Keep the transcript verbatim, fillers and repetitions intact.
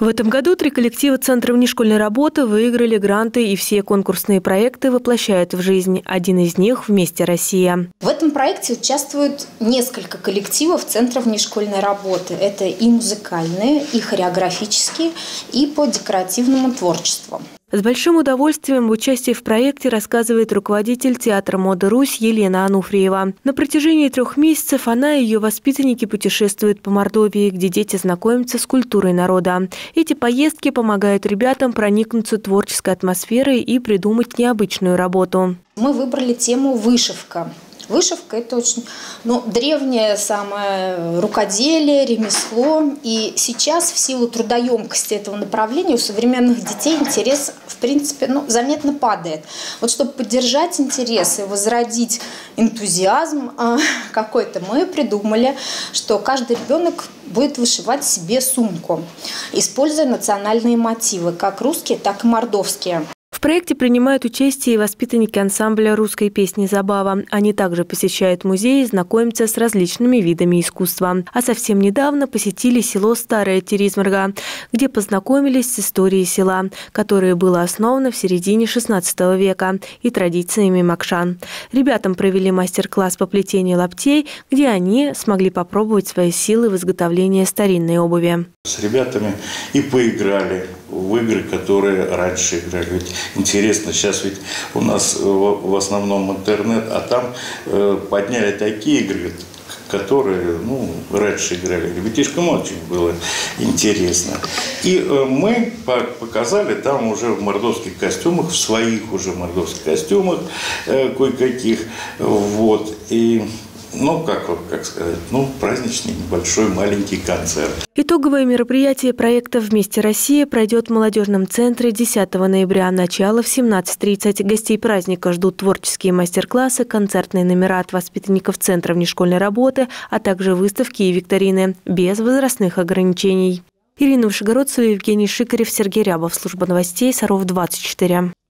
В этом году три коллектива Центра внешкольной работы выиграли гранты, и все конкурсные проекты воплощают в жизнь. Один из них – «Вместе Россия». В этом проекте участвуют несколько коллективов Центра внешкольной работы. Это и музыкальные, и хореографические, и по декоративному творчеству. С большим удовольствием об участии в проекте рассказывает руководитель театра моды «Русь» Елена Ануфриева. На протяжении трех месяцев она и ее воспитанники путешествуют по Мордовии, где дети знакомятся с культурой народа. Эти поездки помогают ребятам проникнуться творческой атмосферой и придумать необычную работу. Мы выбрали тему «Вышивка». Вышивка – это очень ну, древнее самое рукоделие, ремесло. И сейчас в силу трудоемкости этого направления у современных детей интерес, в принципе, ну, заметно падает. Вот чтобы поддержать интерес и возродить энтузиазм э, какой-то, мы придумали, что каждый ребенок будет вышивать себе сумку, используя национальные мотивы, как русские, так и мордовские. В проекте принимают участие и воспитанники ансамбля русской песни «Забава». Они также посещают музеи и знакомятся с различными видами искусства. А совсем недавно посетили село Старая Теризмерга, где познакомились с историей села, которое было основано в середине шестнадцатого века, и традициями макшан. Ребятам провели мастер-класс по плетению лаптей, где они смогли попробовать свои силы в изготовлении старинной обуви. С ребятами и поиграли в игры, которые раньше играли. Ведь интересно, сейчас ведь у нас в основном интернет, а там э, подняли такие игры, которые ну, раньше играли. Ребятишкам очень было интересно. И э, мы показали там уже в мордовских костюмах, в своих уже мордовских костюмах э, кое-каких. Вот. И Ну, как, как сказать, ну, праздничный небольшой маленький концерт. Итоговое мероприятие проекта «Вместе Россия» пройдет в молодежном центре десятого ноября. Начало в семнадцать тридцать. Гостей праздника ждут творческие мастер-классы, концертные номера от воспитанников Центра внешкольной работы, а также выставки и викторины без возрастных ограничений. Ирина Вышегородцева, Евгений Шикарев, Сергей Рябов. Служба новостей Саров двадцать четыре.